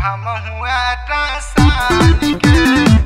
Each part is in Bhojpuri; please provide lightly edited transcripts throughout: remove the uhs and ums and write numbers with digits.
हम हुआ सान के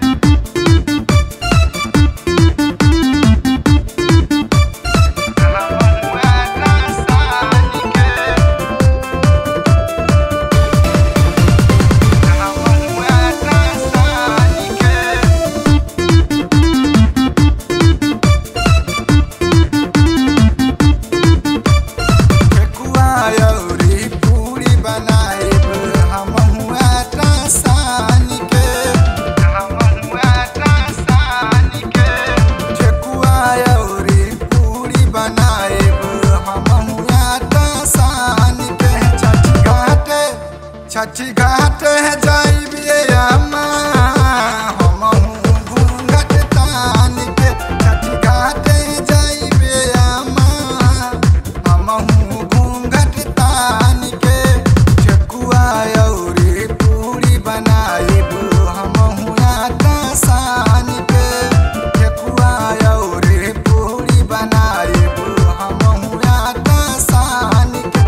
छठी घाट है जाइबे अम्मा हम घूंघट तान के छठी घाट है जाइबे अम्मा हम घूंघट तान के ठेकुआ अउरी पूरी बनाइब हम आटा सान के ठेकुआ अउरी पूरी बनाइब हम आटा सान के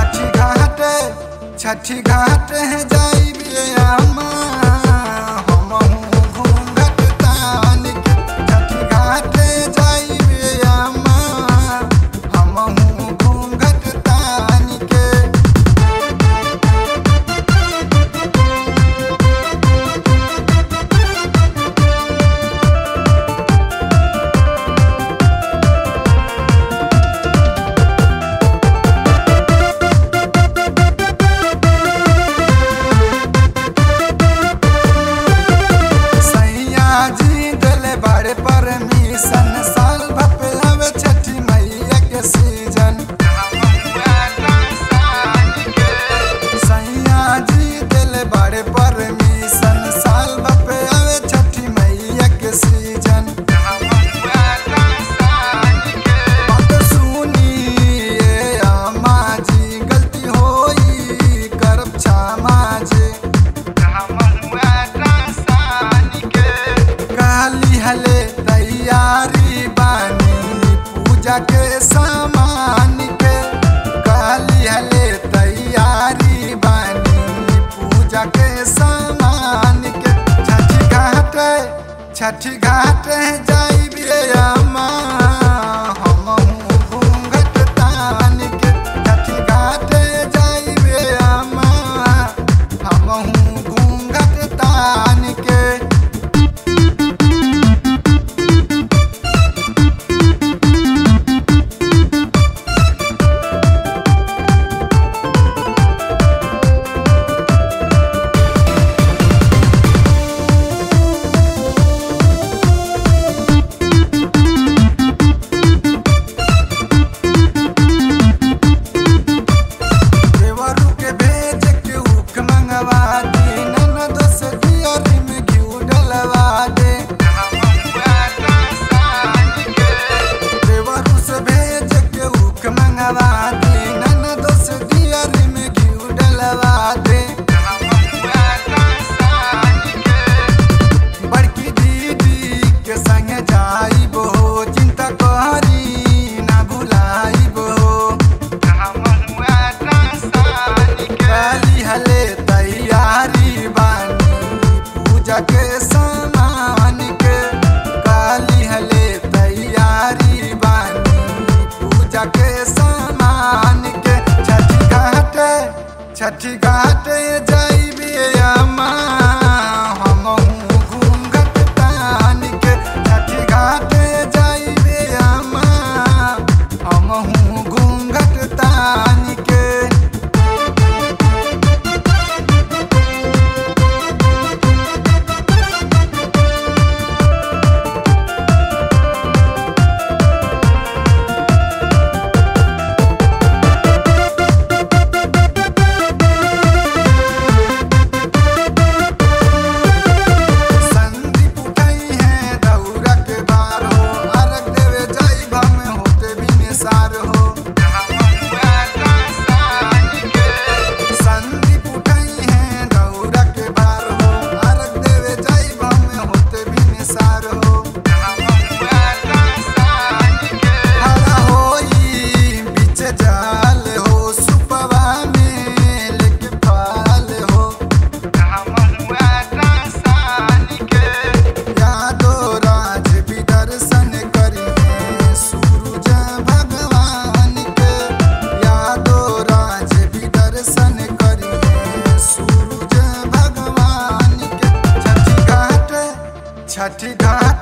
छठी घाट है जाइबे अम्मा हम घूंघट तान के छठी घाट जाइबे अम्मा हम घूंघट तान के परमिशन साल भपे आवे छठी मैया के सीजन सैया जी दिल बड़े परमिशन साल भपे आवे छठी मैया के सीजन बात सुनिए अम्मा जी गलती होई करब क्षमा जी कहली हले तैयारी बानी पूजा के सामान के कहली हले तैयारी बानी पूजा के सामान के छठी घाट जाइबे अम्मा हम घूंघट तान के छठी घाट जाइबे अम्मा हम घूंघट तान के बड़की दीदी के संग जाइब हो चिंता करी ना भुलाइब हो कहली हले तैयारी बानी पूजा के सामान के कहली हले तैयारी बानी पूजा के सामान के छठी घाट जाइबे अम्मा हम घूंघट तान के छठी घाट जाइबे अम्मा हम घूंघट तान के छठी घाट